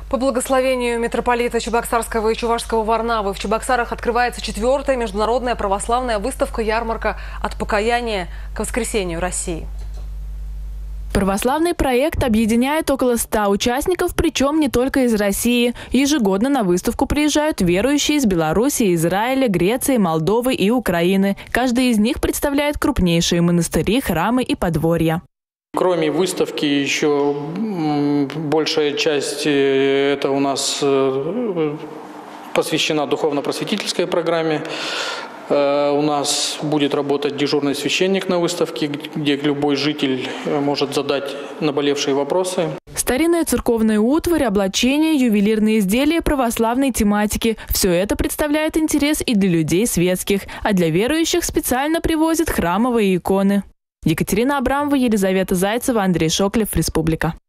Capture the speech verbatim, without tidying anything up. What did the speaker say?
По благословению митрополита Чебоксарского и Чувашского Варнавы в Чебоксарах открывается четвертая международная православная выставка-ярмарка «От покаяния к воскресению России». Православный проект объединяет около ста участников, причем не только из России. Ежегодно на выставку приезжают верующие из Беларуси, Израиля, Греции, Молдовы и Украины. Каждый из них представляет крупнейшие монастыри, храмы и подворья. Кроме выставки, еще большая часть это у нас посвящена духовно-просветительской программе. У нас будет работать дежурный священник на выставке, где любой житель может задать наболевшие вопросы. Старинная церковная утварь, облачение, ювелирные изделия православной тематики – все это представляет интерес и для людей светских, а для верующих специально привозят храмовые иконы. Екатерина Абрамова, Елизавета Зайцева, Андрей Шоклев, Республика.